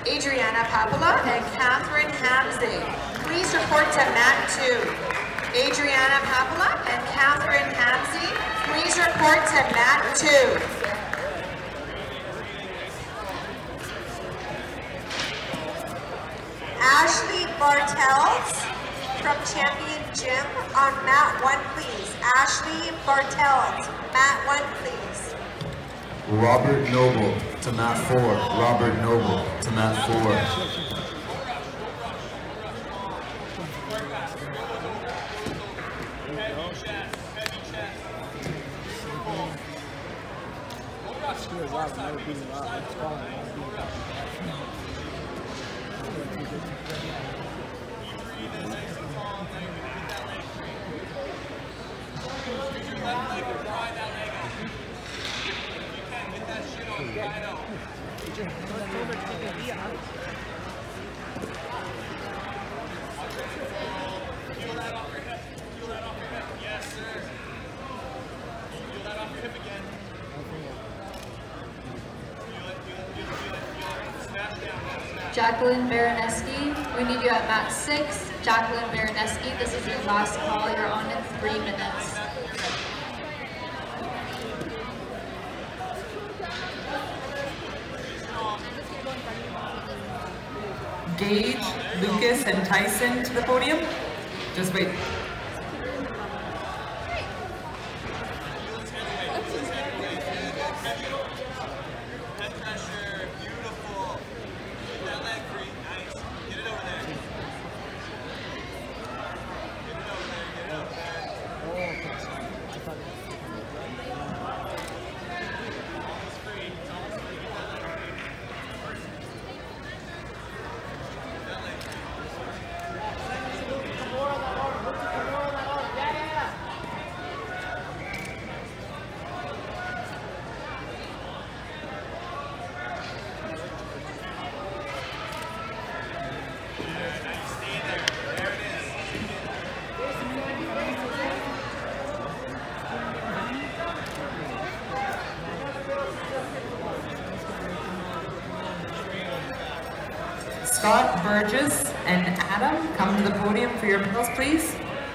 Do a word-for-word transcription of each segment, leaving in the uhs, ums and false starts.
Adriana Papala and Catherine Hamsey. Please report to mat two. Adriana Papala and Catherine Hamsey, please report to mat two. Ashley Bartels from Champion Gym on mat one, please. Ashley Bartels, mat one, please. Robert Noble to mat four. Robert Noble to mat four. Jacqueline Baraneski, we need you at mat six. Jacqueline Baraneski, this is your last call. You're on in three minutes. Gage, Lucas, and Tyson to the podium. Just wait. Scott, Burgess, and Adam, come to the podium for your medals, please.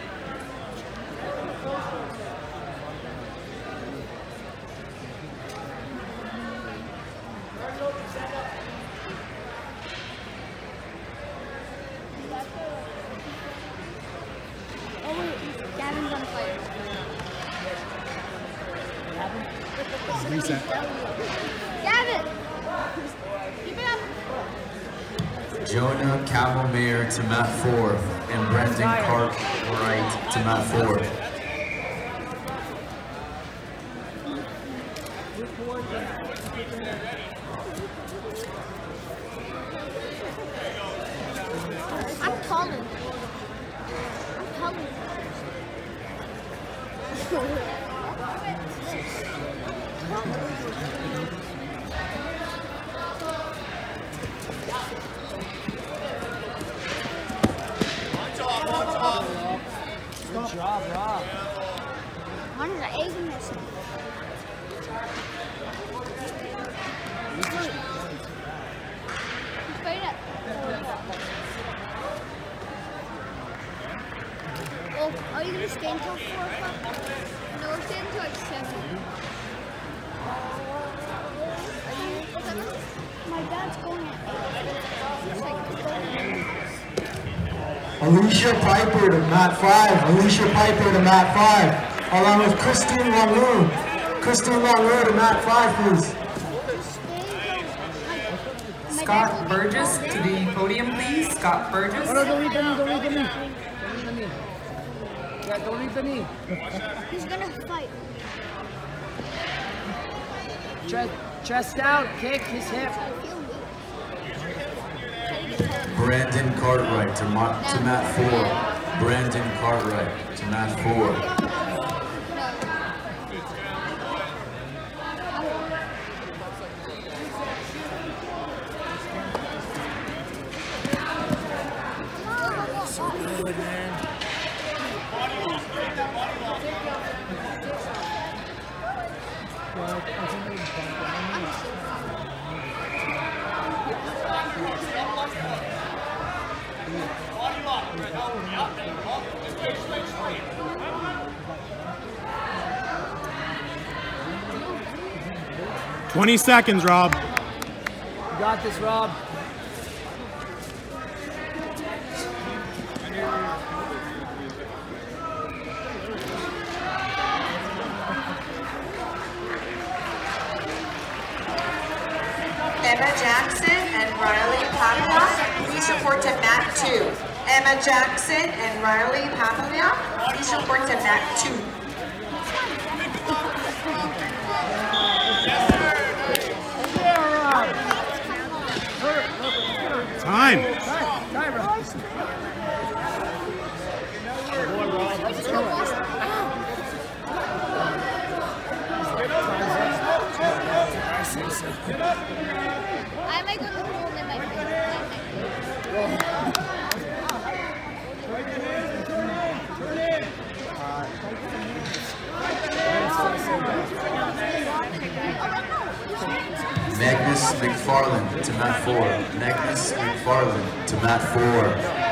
Oh wait, Gavin's on fire. Reset. Gavin! Keep it up! Jonah Cavalmere to mat four and Brendan Cartwright to mat four. I'm calling. I'm calling. Good job, Rob. Hunter's an egg in this. Straight up. Oh, are you going to stay until four o'clock? No, we're staying until like seven. Are you seven? My dad's going at eight. It's like going at Alicia Piper to mat five. Alicia Piper to mat five. Along with Christine Langou. Christine Langou to mat five, please. Scott Burgess to the podium, please. Scott Burgess. Oh, no, don't leave the knee, don't leave the knee. Don't leave the knee. Yeah, don't leave the knee. He's gonna fight. Chest, chest out, kick his hip. Brandon Cartwright to, ma to mat four. Brandon Cartwright to mat four. Good, man. Twenty seconds, Rob. You got this, Rob. Emma Jackson and Riley Papilla, please report to mat two. Emma Jackson and Riley Papilla, please report to mat two. Time. Time, Rob. I might go to the pool in my Magnus McFarland to mat four. Magnus McFarland to mat four.